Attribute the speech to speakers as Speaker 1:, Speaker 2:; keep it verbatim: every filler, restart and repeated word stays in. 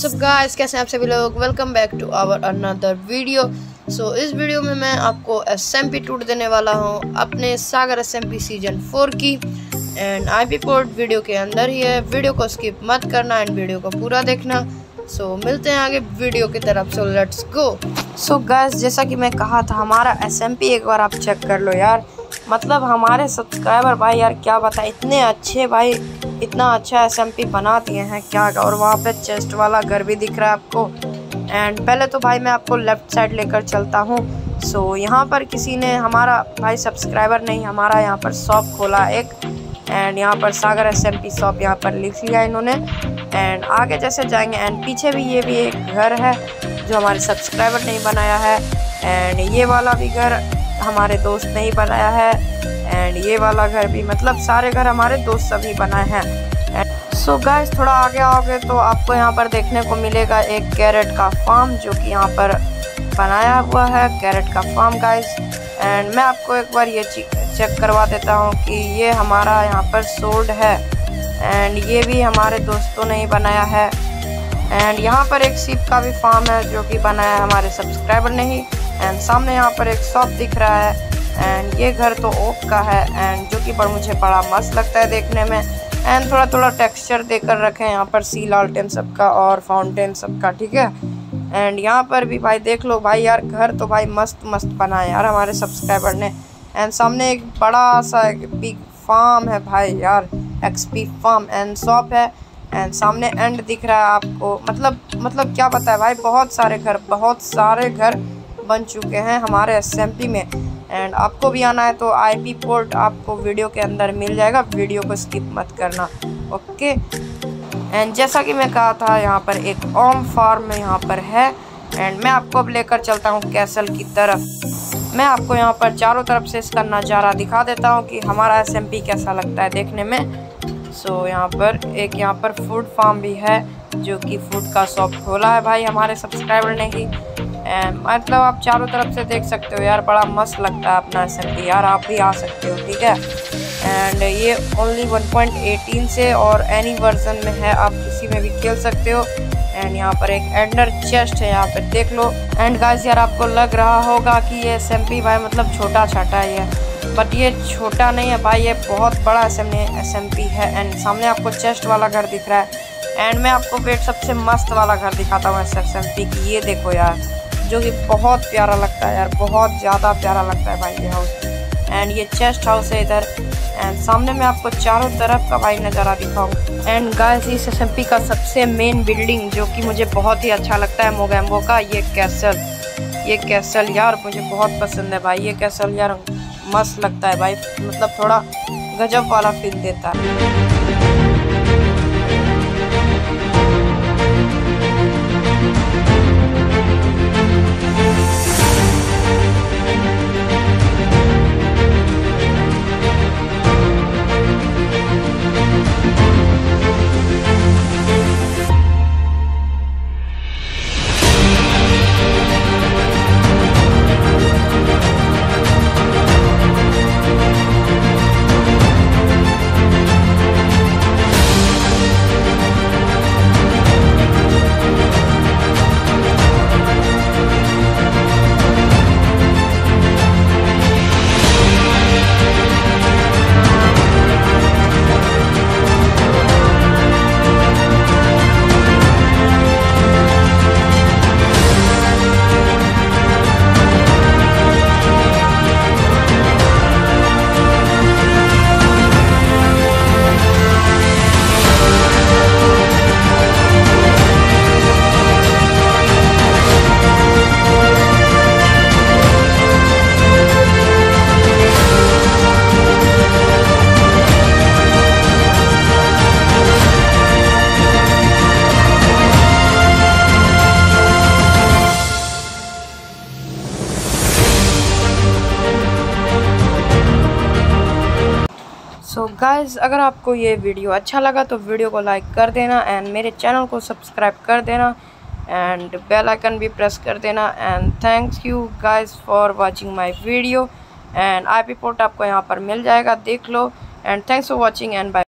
Speaker 1: WhatsApp guys, कैसे हैं आप सभी लोग। Welcome back to our another video. So इस वीडियो में मैं आपको एसएमपी टूर देने वाला हूं अपने सागर एसएमपी सीजन फोर की। एंड आईपी पोर्ट वीडियो के अंदर ही है, वीडियो को स्किप मत करना एंड वीडियो को पूरा देखना। सो so, मिलते हैं आगे वीडियो की तरफ। So let's go. So guys, जैसा कि मैं कहा था, हमारा एसएमपी एक बार आप चेक कर लो यार। मतलब हमारे सब्सक्राइबर भाई यार क्या बताएं, इतने अच्छे भाई, इतना अच्छा एसएमपी बना दिए हैं क्या। और वहाँ पे चेस्ट वाला घर भी दिख रहा है आपको। एंड पहले तो भाई मैं आपको लेफ़्ट साइड लेकर चलता हूँ। सो so, यहाँ पर किसी ने, हमारा भाई सब्सक्राइबर नहीं, हमारा यहाँ पर शॉप खोला एक। एंड यहाँ पर सागर एसएमपी शॉप यहाँ पर लिख लिया इन्होंने। एंड आगे जैसे जाएंगे एंड पीछे भी ये भी एक घर है जो हमारे सब्सक्राइबर ने बनाया है। एंड ये वाला भी घर हमारे दोस्त ने ही बनाया है। एंड ये वाला घर भी, मतलब सारे घर हमारे दोस्त सभी बनाए हैं। सो गाइस, थोड़ा आगे आओगे तो आपको यहाँ पर देखने को मिलेगा एक कैरेट का फार्म जो कि यहाँ पर बनाया हुआ है, कैरेट का फार्म गाइस। एंड मैं आपको एक बार ये चेक करवा देता हूँ कि ये हमारा यहाँ पर सोल्ड है। एंड ये भी हमारे दोस्तों ने ही बनाया है। एंड यहाँ पर एक सीप का भी फार्म है जो कि बनाया है हमारे सब्सक्राइबर ने ही। एंड सामने यहाँ पर एक शॉप दिख रहा है। एंड ये घर तो ओक का है एंड जो कि पर मुझे बड़ा मस्त लगता है देखने में। एंड थोड़ा थोड़ा टेक्सचर देकर रखे हैं यहाँ पर, सी लालटेन सबका और फाउंटेन सबका, ठीक है। एंड यहाँ पर भी भाई देख लो भाई यार, घर तो भाई मस्त मस्त बना है यार हमारे सब्सक्राइबर ने। एंड सामने एक बड़ा सा एक बिग फार्म है भाई यार, एक्सपी फार्म एंड शॉप है। एंड सामने एंड दिख रहा है आपको। मतलब मतलब क्या पता है भाई, बहुत सारे घर बहुत सारे घर बन चुके हैं हमारे एसएमपी में। एंड आपको भी आना है तो आईपी पोर्ट आपको वीडियो के अंदर मिल जाएगा, वीडियो को स्किप मत करना, ओके। एंड जैसा कि मैं कहा था, यहाँ पर एक ओम फार्म यहाँ पर है। एंड मैं आपको अब लेकर चलता हूँ कैसल की तरफ। मैं आपको यहाँ पर चारों तरफ से इसका नज़ारा दिखा देता हूँ कि हमारा एसएमपी कैसा लगता है देखने में। सो so, यहाँ पर एक यहाँ पर फूड फार्म भी है जो कि फूड का शॉप खोला है भाई हमारे सब्सक्राइबर ने ही। एंड मतलब आप चारों तरफ से देख सकते हो यार, बड़ा मस्त लगता है अपना एसएमपी यार, आप भी आ सकते हो, ठीक है। एंड ये ओनली वन पॉइंट एटीन से और एनी वर्जन में है, आप किसी में भी खेल सकते हो। एंड यहाँ पर एक एंडर चेस्ट है, यहाँ पर देख लो। एंड गाइस यार, आपको लग रहा होगा कि ये एसएमपी भाई मतलब छोटा छाटा है ये, बट ये छोटा नहीं है भाई, ये बहुत बड़ा एसएमपी है। एंड सामने आपको चेस्ट वाला घर दिख रहा है। एंड मैं आपको वेट सबसे मस्त वाला घर दिखाता हूँ एसएमपी की। ये देखो यार, जो कि बहुत प्यारा लगता है यार, बहुत ज़्यादा प्यारा लगता है भाई ये हाउस। एंड ये चेस्ट हाउस है इधर। एंड सामने मैं आपको चारों तरफ का भाई नज़ारा दिखाऊँ। एंड गाइस, इस एसएमपी का सबसे मेन बिल्डिंग जो कि मुझे बहुत ही अच्छा लगता है मोगैम्बो का, ये कैसल ये कैसल यार मुझे बहुत पसंद है भाई। ये कैसल यार मस्त लगता है भाई, मतलब थोड़ा गजब वाला फील देता है। सो so गाइज़, अगर आपको ये वीडियो अच्छा लगा तो वीडियो को लाइक कर देना एंड मेरे चैनल को सब्सक्राइब कर देना एंड बेल आइकन भी प्रेस कर देना। And thanks you guys for watching my video. And IP port आपको यहाँ पर मिल जाएगा, देख लो। And thanks for watching and bye.